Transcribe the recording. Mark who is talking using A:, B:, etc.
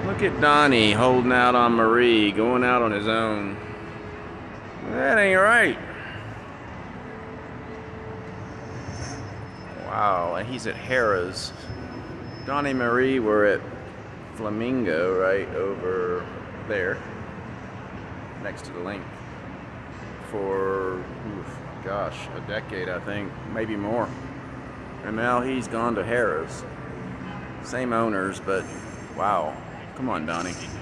A: Look at Donnie holding out on Marie, going out on his own. That ain't right. Wow, and he's at Harrah's. Donnie and Marie were at Flamingo right over there, next to the link, for, gosh, a decade, I think, maybe more. And now he's gone to Harrah's. Same owners, but wow. Come on, Donnie.